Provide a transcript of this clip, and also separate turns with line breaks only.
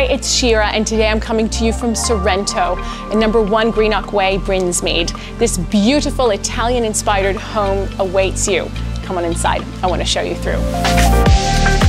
it's Shira, and today I'm coming to you from Sorrento at number 1 Greenock Way, Brinsmead. This beautiful Italian-inspired home awaits you. Come on inside, I want to show you through.